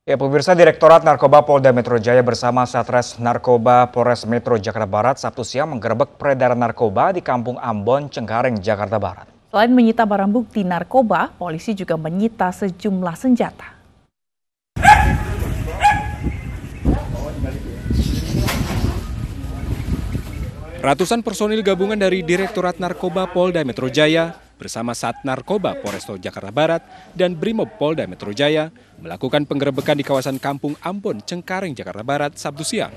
Ya, pemirsa, Direktorat Narkoba Polda Metro Jaya bersama Satres Narkoba Polres Metro Jakarta Barat Sabtu siang menggerebek peredaran narkoba di Kampung Ambon, Cengkareng, Jakarta Barat. Selain menyita barang bukti narkoba, polisi juga menyita sejumlah senjata. Ratusan personil gabungan dari Direktorat Narkoba Polda Metro Jaya bersama Sat Narkoba Polresto Jakarta Barat dan Brimob Polda Metro Jaya melakukan penggerebekan di kawasan Kampung Ambon, Cengkareng, Jakarta Barat Sabtu siang.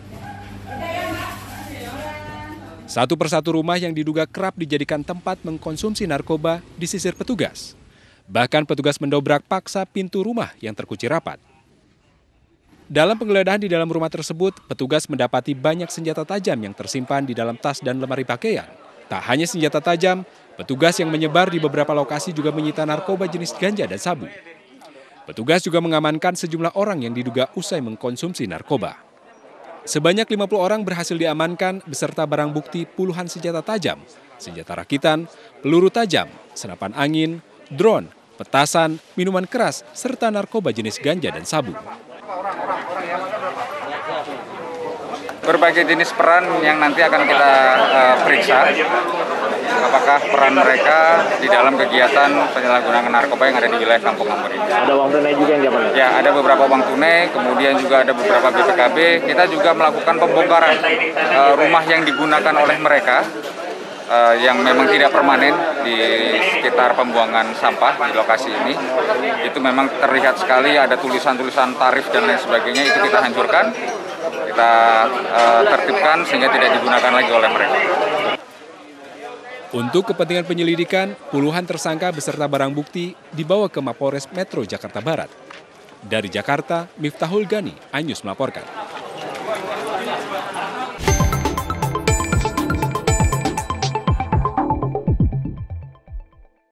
Satu persatu rumah yang diduga kerap dijadikan tempat mengkonsumsi narkoba disisir petugas. Bahkan petugas mendobrak paksa pintu rumah yang terkunci rapat. Dalam penggeledahan di dalam rumah tersebut, petugas mendapati banyak senjata tajam yang tersimpan di dalam tas dan lemari pakaian. Tak hanya senjata tajam, petugas yang menyebar di beberapa lokasi juga menyita narkoba jenis ganja dan sabu. Petugas juga mengamankan sejumlah orang yang diduga usai mengkonsumsi narkoba. Sebanyak 50 orang berhasil diamankan beserta barang bukti puluhan senjata tajam, senjata rakitan, peluru tajam, senapan angin, drone, petasan, minuman keras, serta narkoba jenis ganja dan sabu. Berbagai jenis peran yang nanti akan kita periksa, apakah peran mereka di dalam kegiatan penyalahgunaan narkoba yang ada di wilayah Kampung Ambon ini. Ada uang tunai juga yang diamankan? Ya, ada beberapa uang tunai, kemudian juga ada beberapa BPKB. Kita juga melakukan pembongkaran rumah yang digunakan oleh mereka yang memang tidak permanen di sekitar pembuangan sampah di lokasi ini. Itu memang terlihat sekali ada tulisan-tulisan tarif dan lain sebagainya, itu kita hancurkan, kita tertibkan sehingga tidak digunakan lagi oleh mereka. Untuk kepentingan penyelidikan, puluhan tersangka beserta barang bukti dibawa ke Mapolres Metro Jakarta Barat. Dari Jakarta, Miftahul Gani, iNews melaporkan.